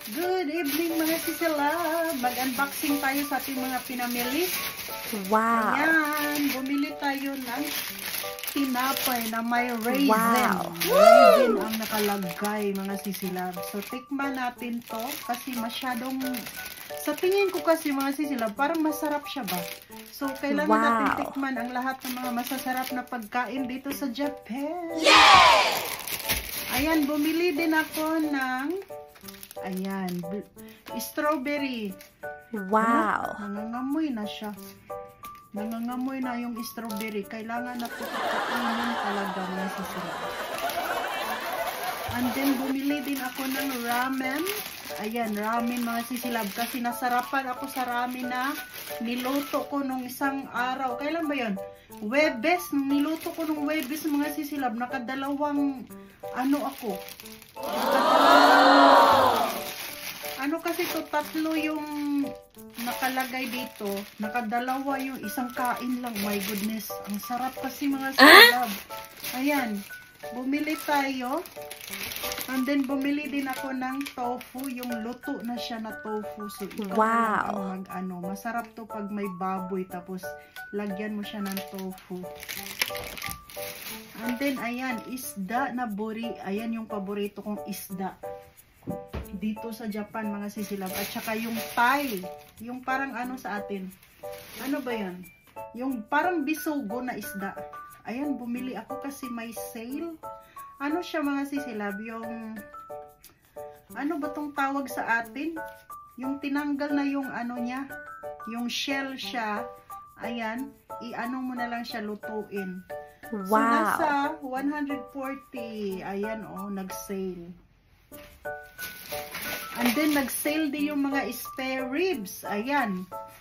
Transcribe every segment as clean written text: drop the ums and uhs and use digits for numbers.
Good evening mga sisila. Mag-unboxing tayo sa ating mga pinamili. Wow. Ayan, bumili tayo ng tinapay na may raisin. Wow. Raisin ang nakalagay mga sisilab. So, tikman natin to kasi masyadong, sa tingin ko kasi mga sisilab, parang masarap siya ba? So, kailangan natin tikman ang lahat ng mga masasarap na pagkain dito sa Japan. Yay! Ayan, bumili din ako ng ayan, strawberry. Wow. Nangangamoy na siya. Nangangamoy na yung strawberry. Kailangan na po kainin talaga mga sisilab. And then, bumili din ako ng ramen. Ayan, ramen mga sisilab. Kasi nasarapan ako sa ramen na niluto ko nung isang araw. Kailan ba yun? Webes. Niluto ko nung Webes mga sisilab. Nakadalawang ano ako. Ano kasi to, tatlo yung nakalagay dito. Nakadalawa yung isang kain lang. My goodness. Ang sarap kasi mga sisilab. Ayan. Bumili tayo. And then, bumili din ako ng tofu. Yung luto na siya na tofu. So, ikaw ang mag-ano. Masarap to pag may baboy. Tapos, lagyan mo siya ng tofu. And then, ayan. Isda na buri. Ayan yung paborito kong isda. Dito sa Japan, mga sisilab. At saka yung Thai. Yung parang ano sa atin. Ano ba yan? Yung parang bisugo na isda. Ayan, bumili ako kasi may sale. Ano siya mga sisilab? Yung, ano ba tong tawag sa atin? Yung tinanggal na yung ano niya. Yung shell siya. Ayan, i-ano mo na lang siya lutuin. So, nasa 140. Ayan, oh, nag-sale. And then, nag-sale din yung mga spare ribs. Ayan,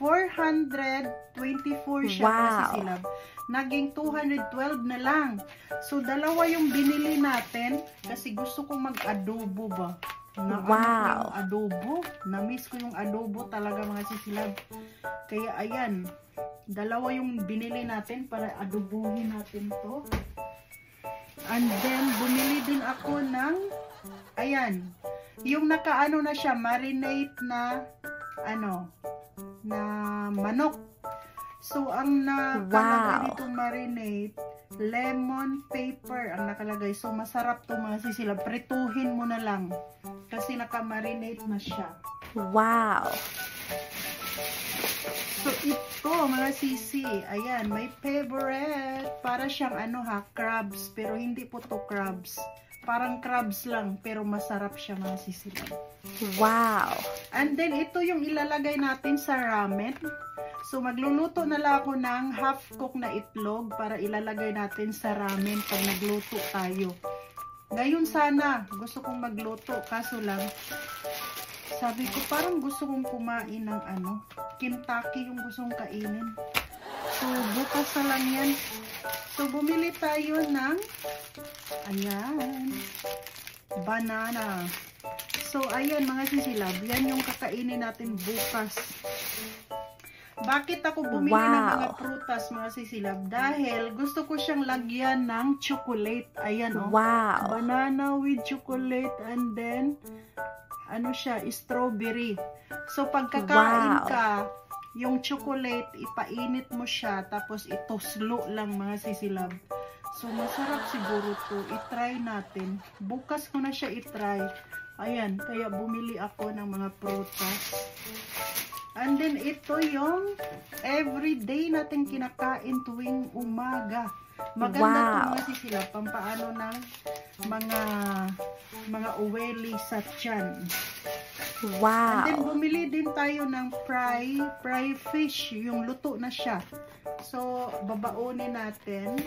424 siya mga sisilab. Naging 212 na lang. So, dalawa yung binili natin kasi gusto kong mag-adobo ba. Yung adobo. Na-miss ko yung adobo talaga mga sisilab. Kaya, ayan. Dalawa yung binili natin para adobuhin natin to. And then, bumili din ako ng, ayan, yung nakaano na siya, marinate na, ano, na manok. So, ang nakalagay dito marinate, lemon paper ang nakalagay. So, masarap to mga sisilab. Prituhin mo na lang. Kasi naka-marinate na siya. Wow! So, ito mga sisi. Ayan, my favorite. Para siyang ano ha, crabs. Pero hindi po to crabs. Parang crabs lang, pero masarap siya mga sisilab. Wow! And then, ito yung ilalagay natin sa ramen. So, magluluto na lang ako ng half-cook na itlog para ilalagay natin sa ramen pag nagluto tayo. Ngayon sana, gusto kong magluto. Kaso lang, sabi ko, parang gusto kong kumain ng ano, Kentucky yung gustong kainin. So, bukas na lang yan. So, bumili tayo ng, ayan, banana. So, ayan mga sisilab, yan yung kakainin natin bukas. Bakit ako bumili ng mga prutas mga sisilab? Dahil gusto ko siyang lagyan ng chocolate. Ayan oh. Wow. Banana with chocolate and then ano siya, strawberry. So pag kakain ka, yung chocolate, ipainit mo siya tapos ituslo lang mga sisilab. So masarap siguro to. I-try natin. Bukas ko na siya i-try. Ayan, kaya bumili ako ng mga prutas. And then, ito yung everyday natin kinakain tuwing umaga. Maganda ito mga sisilab. Pampaano ng mga uweli sa tiyan. Wow! And then, bumili din tayo ng fry fish. Yung luto na siya. So, babaonin natin.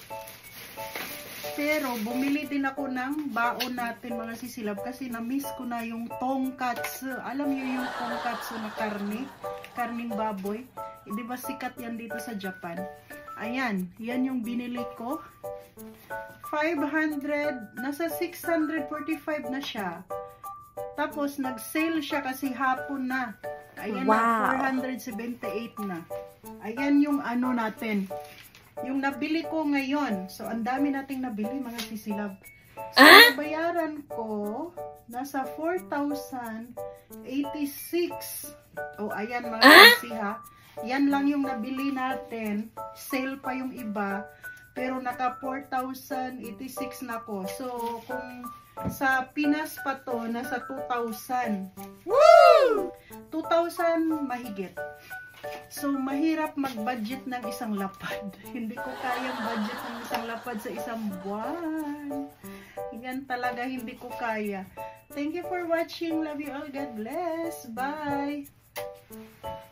Pero, bumili din ako ng baon natin mga sisilab kasi na-miss ko na yung tonkatsu. Alam niyo yung tonkatsu na karning baboy. Di ba sikat yan dito sa Japan? Ayan, yan yung binili ko. 500, nasa 645 na siya. Tapos, nag-sale siya kasi hapon na. Ayan na, 478 na. Ayan yung ano natin. Yung nabili ko ngayon. So, ang dami nating nabili, mga sisilab. So, bayaran ko, nasa 4,000 86. Oh, ayan mga kasi ha. Yan lang yung nabili natin. Sale pa yung iba. Pero naka 4,086 na ko. So, kung sa Pinas pa to, nasa 2,000. Woo! 2,000 mahigit. So, mahirap mag-budget ng isang lapad. Hindi ko kayang budget ng isang lapad sa isang buwan. Yan talaga hindi ko kaya. Thank you for watching. Love you all. God bless. Bye!